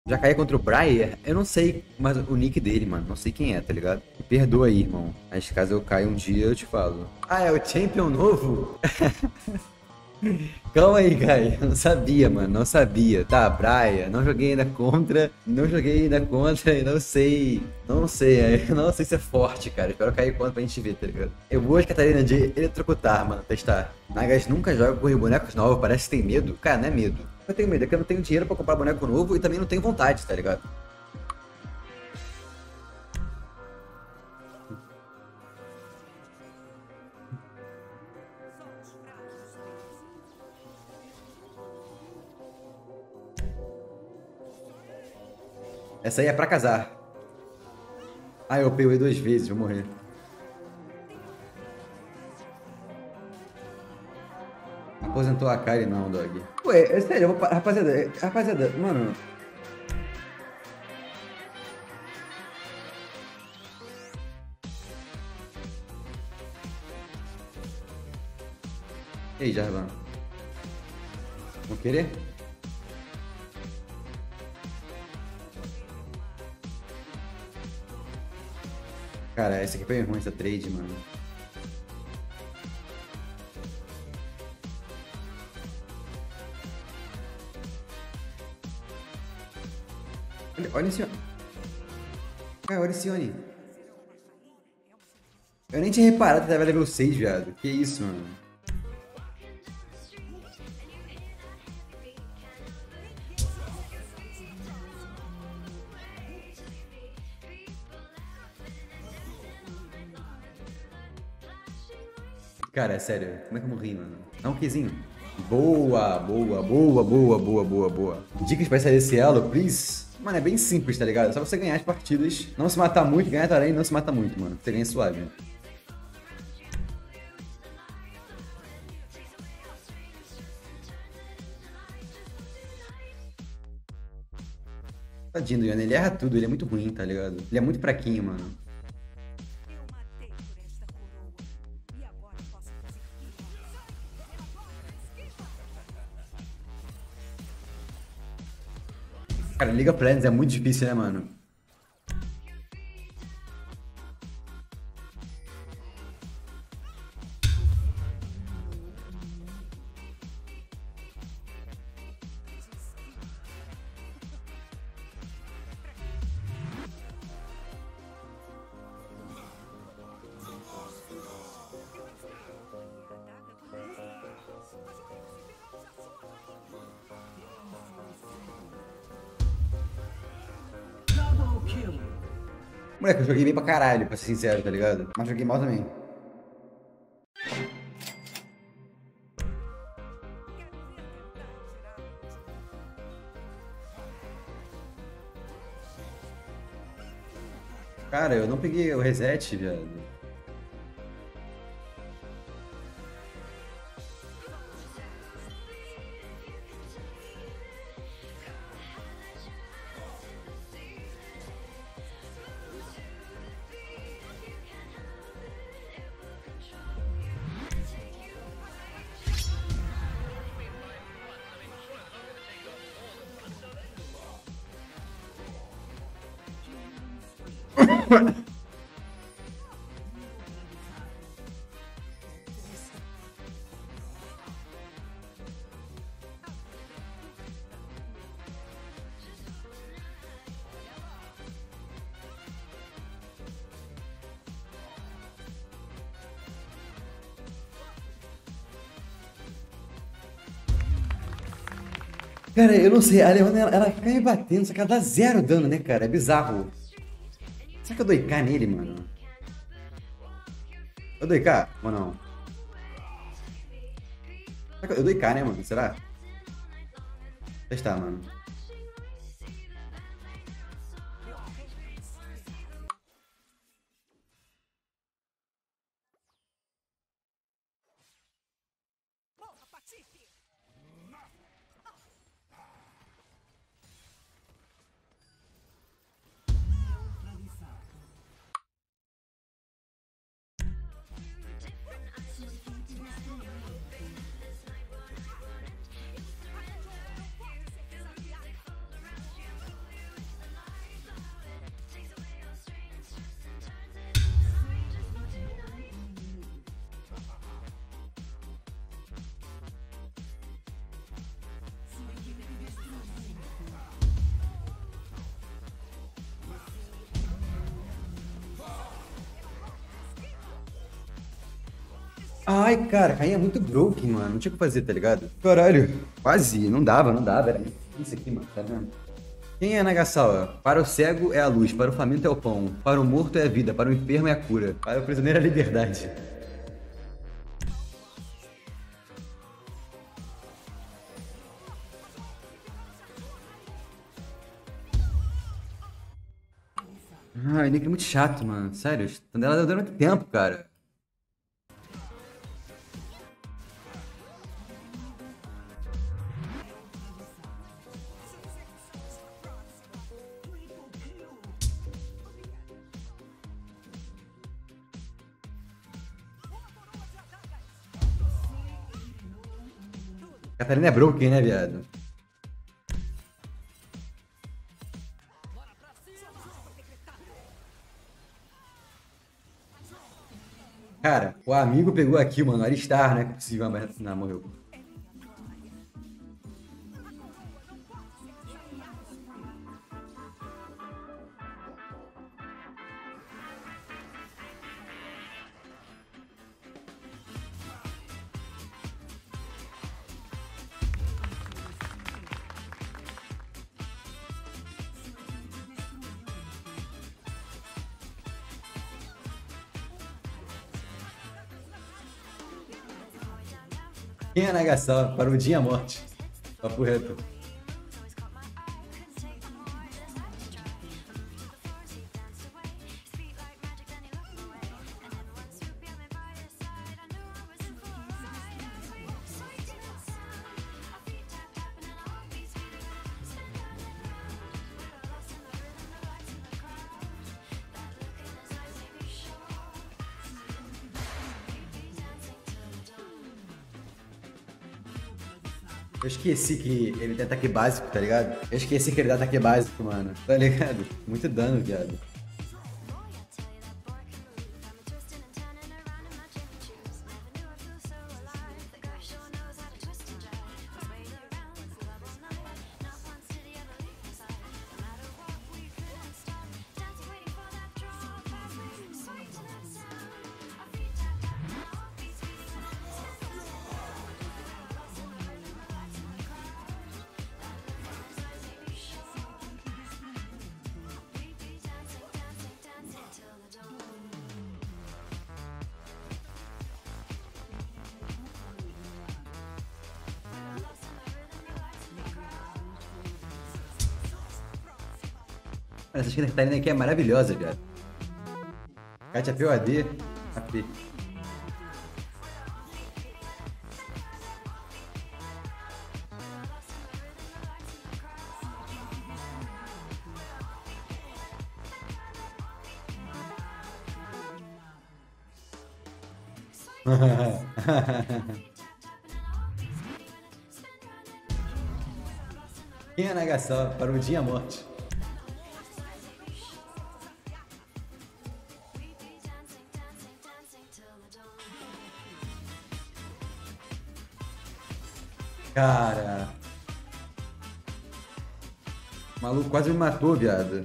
Já caí contra o Briar? Eu não sei, mas o nick dele, mano. Não sei quem é, tá ligado? Me perdoa aí, irmão. Mas caso eu caia um dia, eu te falo. Ah, é o Champion novo? Calma aí, cara. Eu não sabia, mano. Não sabia. Tá, Briar. Não joguei ainda contra. Não joguei ainda contra e não sei. Não sei. Eu não sei se é forte, cara. Espero cair contra pra gente ver, tá ligado? Eu vou de Catarina de eletrocutar, mano. Testar. Nagas nunca joga com bonecos novos. Parece que tem medo. Cara, não é medo. Eu tenho medo. É que eu não tenho dinheiro pra comprar boneco novo e também não tenho vontade, tá ligado? Essa aí é pra casar. Ah, eu peguei 2 vezes. Vou morrer. Aposentou a Kari, não, dog. Ué, é sério, rapaziada, rapaziada, mano. E aí, Jarvan? Vão querer? Cara, essa aqui foi ruim, essa trade, mano. Olha esse. Cara, olha esse Oni. Eu nem tinha reparado que tava level 6, viado. Que isso, mano. Cara, é sério. Como é que eu morri, mano? Dá um Qzinho. Boa, boa, boa, boa, boa, boa, boa. Dicas pra sair desse elo, please. Mano, é bem simples, tá ligado? É só você ganhar as partidas, não se matar muito, ganhar torém e não se mata muito, mano. Você ganha suave. Tadinho do Yana, ele erra tudo, ele é muito ruim, tá ligado? Ele é muito fraquinho, mano. Cara, League of Legends é muito difícil, né, mano? Moleque, eu joguei bem pra caralho, pra ser sincero, tá ligado? Mas joguei mal também. Cara, eu não peguei o reset, viado. Cara, eu não sei, a Leona, ela fica me batendo, só que ela dá 0 dano, né, cara? É bizarro. Será que eu dou IK nele, mano? Eu dou IK ou não? Será que eu dou IK, né, mano? Será? Testar, mano. Ai, cara, Caim é muito broken, mano. Não tinha o que fazer, tá ligado? Caralho. Quase. Não dava, não dava. Era isso aqui, mano. Tá vendo? Quem é Nagasawa? Para o cego é a luz, para o faminto é o pão, para o morto é a vida, para o enfermo é a cura, para o prisioneiro é a liberdade. Ai, Nick é muito chato, mano. Sério, ela deu muito tempo, cara. Catarina é broken, né, viado? Cara, o amigo pegou aqui, mano. Alistar, né? Que é possível, mas não, morreu. Quem é Nagasawa? Para o dia e a morte. Papo reto. Eu esqueci que ele tem ataque básico, tá ligado? Eu esqueci que ele dá ataque básico, mano. Tá ligado? Muito dano, viado. Essa skin da Catarina aqui é maravilhosa, viado. Katia POAD. AP. Quem é Nagasawa? Para o dia e a morte. Cara. O maluco quase me matou, viado.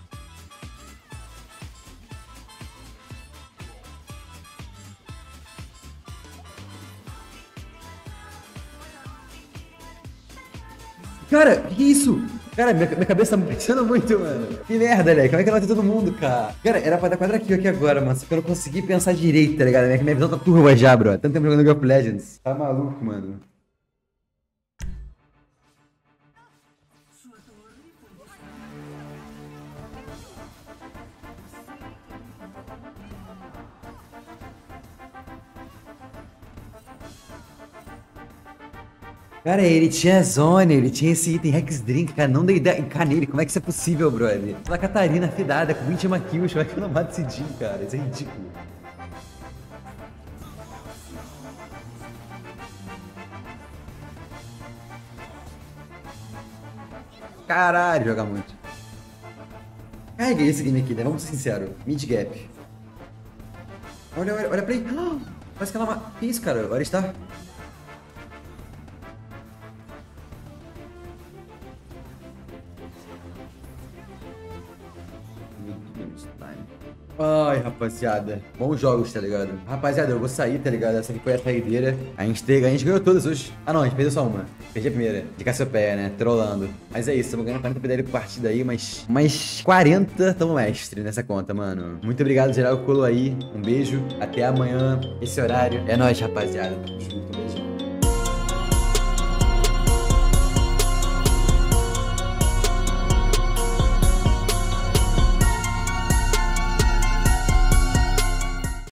Cara, que isso? Cara, minha cabeça tá pensando muito, mano. Que merda, né? Como é que ela tem todo mundo, cara? Cara, era pra dar quadra kill aqui agora, mano. Só que eu não consegui pensar direito, tá ligado? Minha visão tá turva já, bro. Tanto tempo jogando League of Legends. Tá maluco, mano. Cara, ele tinha zone, ele tinha esse item Hex Drink, cara, não dei K nele, como é que isso é possível, brother? A Catarina fidada, com 21 kills, como é que eu não mato esse Jhin, cara? Isso é ridículo. Caralho, joga muito. Carreguei esse game aqui, né? Vamos ser sinceros. Mid gap. Olha, olha, olha pra aí. Ah, parece que ela... Que isso, cara? Agora está... Time. Ai, rapaziada. Bons jogos, tá ligado? Rapaziada, eu vou sair, tá ligado? Essa aqui foi a saideira. A gente ganhou todas hoje. Ah, não, a gente perdeu só uma. Perdi a primeira. De Cassiopeia, né? Trollando. Mas é isso, estamos ganhando 40 PDL por partida aí, mas 40 tamo mestre nessa conta, mano. Muito obrigado, geral, que colou aí. Um beijo. Até amanhã, esse horário. É nóis, rapaziada. Tamo junto.